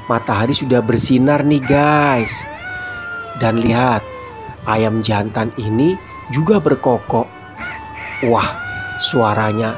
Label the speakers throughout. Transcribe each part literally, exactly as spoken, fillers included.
Speaker 1: matahari sudah bersinar nih guys. Dan lihat, ayam jantan ini juga berkokok. Wah, suaranya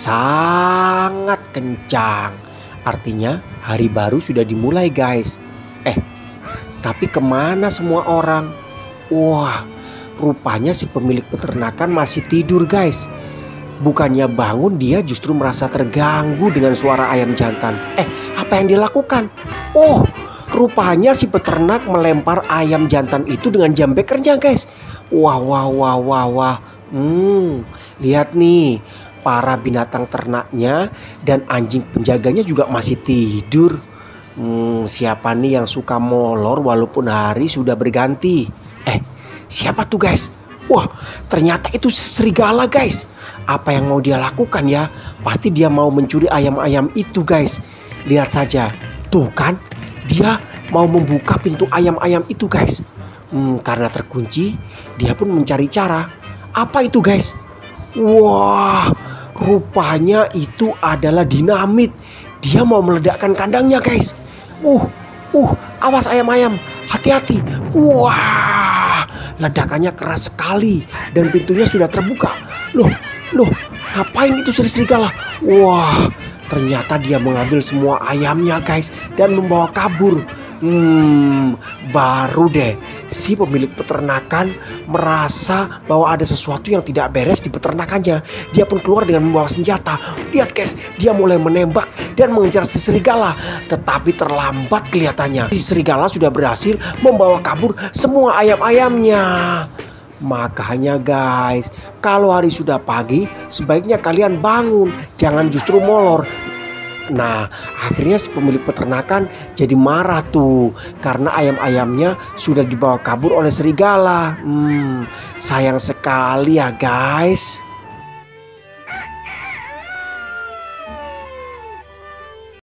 Speaker 1: sangat kencang. Artinya hari baru sudah dimulai guys. Eh, tapi kemana semua orang? Wah, rupanya si pemilik peternakan masih tidur guys. Bukannya bangun, dia justru merasa terganggu dengan suara ayam jantan. Eh, apa yang dilakukan? Oh, rupanya si peternak melempar ayam jantan itu dengan jam bekernya guys. Wah, wah, wah, wah, wah. Hmm, lihat nih, para binatang ternaknya dan anjing penjaganya juga masih tidur. Hmm, siapa nih yang suka molor walaupun hari sudah berganti? Eh, siapa tuh guys? Wah, ternyata itu serigala guys. Apa yang mau dia lakukan ya? Pasti dia mau mencuri ayam-ayam itu guys. Lihat saja, tuh kan, dia mau membuka pintu ayam-ayam itu guys. Hmm, karena terkunci, dia pun mencari cara. Apa itu guys? Wah, rupanya itu adalah dinamit. Dia mau meledakkan kandangnya guys. Uh, uh, awas ayam-ayam, hati-hati. Wah, ledakannya keras sekali dan pintunya sudah terbuka. Loh, loh, ngapain itu serigala? Wah, ternyata dia mengambil semua ayamnya guys dan membawa kabur. Hmm, baru deh si pemilik peternakan merasa bahwa ada sesuatu yang tidak beres di peternakannya. Dia pun keluar dengan membawa senjata. Lihat guys, dia mulai menembak dan mengejar si serigala. Tetapi terlambat kelihatannya. Si serigala sudah berhasil membawa kabur semua ayam-ayamnya. Makanya guys, kalau hari sudah pagi, sebaiknya kalian bangun, jangan justru molor. Nah, akhirnya si pemilik peternakan jadi marah tuh karena ayam-ayamnya sudah dibawa kabur oleh serigala. Hmm, sayang sekali ya guys.